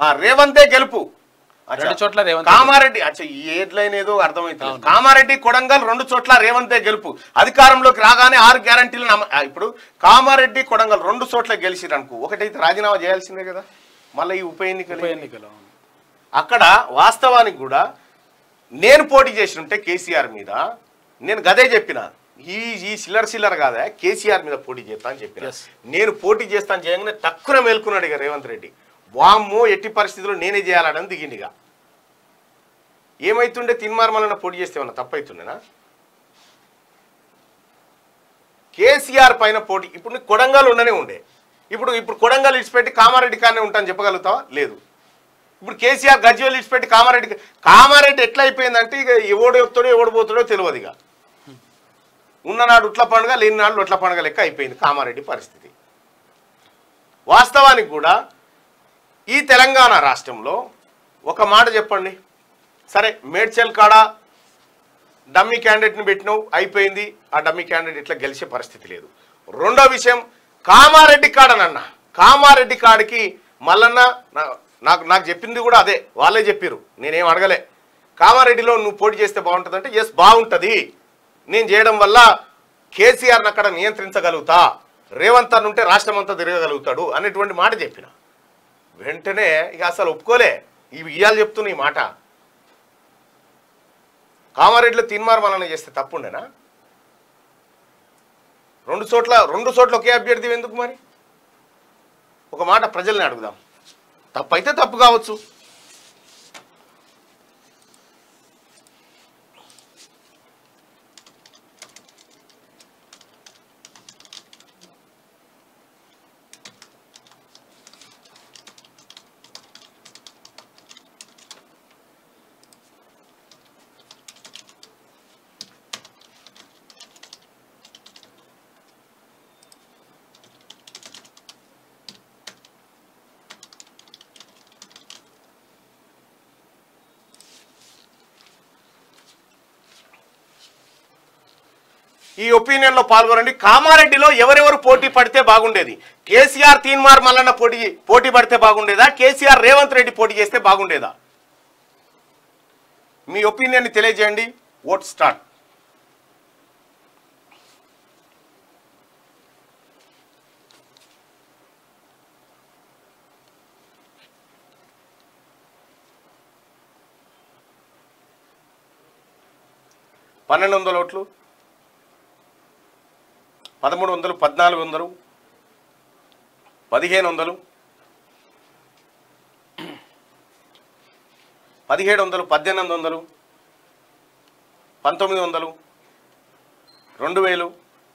రేవంతే గెలుపు రెండు చోట్ల రేవంత్ కామారెడ్డి ఈ హెడ్లైన్ ఏదో అర్థమవుతుంది. కామారెడ్డి కొడంగల్ 2 చోట్ల రేవంతే గెలుపు, అధికారంలోకి రాగానే 6 గ్యారంటీలు ఇప్పుడు కామారెడ్డి కొడంగల్ 2 చోట్ల గెలిచిరనుకో, ఒకటైతే రాజీనామా చేయాల్సిందే కదా మళ్ళీ ఈ ఉప ఎన్నికలు. అక్కడ వాస్తవానికి కూడా నేను పోటీ చేసి ఉంటే కేసీఆర్ మీద నేను గదే చెప్పిన, ఈ సిల్లర్ కాదా కేసీఆర్ మీద పోటీ చేస్తా అని చెప్పిన. నేను పోటీ చేస్తాను చేయగానే తక్కువ మేల్కున్నాడు ఇక రేవంత్ రెడ్డి, వామ్మో ఎట్టి పరిస్థితుల్లో నేనే చేయాలని దిగిండిగా. ఏమైతుండే తిన్మార్మలన్న పోటీ చేస్తే ఏమన్నా తప్పైతుండేనా? కేసీఆర్ పైన పోటీ ఇప్పుడు కొడంగల్ ఉండనే ఉండే, ఇప్పుడు కొడంగల్ ఇడిచిపెట్టి కామారెడ్డి కానే ఉంటాను చెప్పగలుగుతావా? లేదు. ఇప్పుడు కేసీఆర్ గజ్వేల్ ఇడిచిపెట్టి కామారెడ్డి ఎట్లా అయిపోయిందంటే ఇక ఎవడు చెప్తాడో ఎవడు పోతాడో తెలియదు. ఇక ఉన్ననాడు ఉట్ల పండుగ, లేని నాడు ఉట్ల పండుగ లెక్క అయిపోయింది కామారెడ్డి పరిస్థితి. వాస్తవానికి కూడా ఈ తెలంగాణ రాష్ట్రంలో ఒక మాట చెప్పండి, సరే మేడ్చల్ కాడ డమ్మీ క్యాండిడేట్ని పెట్టినావు అయిపోయింది, ఆ డమ్మీ క్యాండిడేట్ ఇట్లా గెలిచే పరిస్థితి లేదు. రెండో విషయం కామారెడ్డి కాడనన్నా, కామారెడ్డి కాడికి మల్లన్న నాకు చెప్పింది కూడా అదే, వాళ్ళే చెప్పారు, నేనేం అడగలే. కామారెడ్డిలో నువ్వు పోటీ చేస్తే బాగుంటుంది అంటే ఎస్ బాగుంటుంది, నేను చేయడం వల్ల కేసీఆర్ని అక్కడ నియంత్రించగలుగుతా, రేవంత్ అన్న ఉంటే రాష్ట్రం అంతా తిరగగలుగుతాడు అనేటువంటి మాట చెప్పిన. వెంటనే ఇక అసలు ఒప్పుకోలే, ఇవాళ చెప్తున్నా ఈ మాట. కామారెడ్డిలో తిన్మార్మలన చేస్తే తప్పుండేనా? 2 చోట్ల ఒకే అభ్యర్థి ఎందుకు మరి? ఒక మాట ప్రజల్ని అడుగుదాం, తప్పైతే తప్పు కావచ్చు. ఈ ఒపీనియన్లో పాల్గొనండి. కామారెడ్డిలో ఎవరెవరు పోటీ పడితే బాగుండేది? కేసీఆర్ తీన్మార్ మల్లన్న పోటీ పడితే బాగుండేదా? కేసీఆర్ రేవంత్ రెడ్డి పోటీ చేస్తే బాగుండేదా? మీ ఒపీనియన్ని తెలియజేయండి. Vote start. $1,200 1300 1400 1500 1700 1800 1900 2000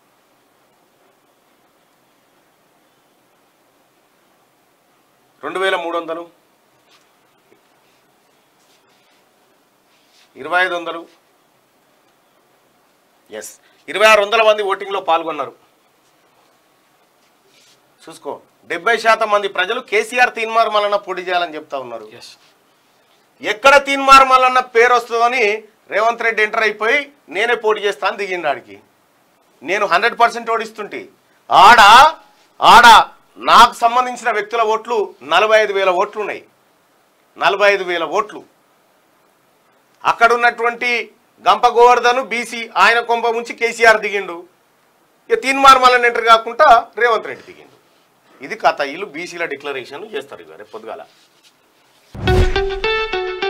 2300 2500 ఎస్ 2600 మంది ఓటింగ్లో పాల్గొన్నారు. చూసుకో, 70% మంది ప్రజలు కేసీఆర్ తీన్మార్ మల్లన్న పోటీ చేయాలని చెప్తా ఉన్నారు. ఎక్కడ తీన్మార్ మల్లన్న పేరు వస్తుందని రేవంత్ రెడ్డి ఎంటర్ అయిపోయి నేనే పోటీ చేస్తాను దిగిండాడికి. నేను 100% ఓడిస్తుంటే ఆడ నాకు సంబంధించిన వ్యక్తుల ఓట్లు 45,000 ఓట్లు ఉన్నాయి. 45,000 ఓట్లు. అక్కడ ఉన్నటువంటి గంప గోవర్ధన్ బీసీ, ఆయన కొంప ముంచి కేసీఆర్ దిగిండు. ఇక తీన్మార్ మల్లన్న ఎంటర్ కాకుండా రేవంత్ రెడ్డి దిగిండు. ఇది కథ. వీళ్ళు బీసీల డిక్లరేషన్ చేస్తారు ఇక రేపు పొద్దుగాల.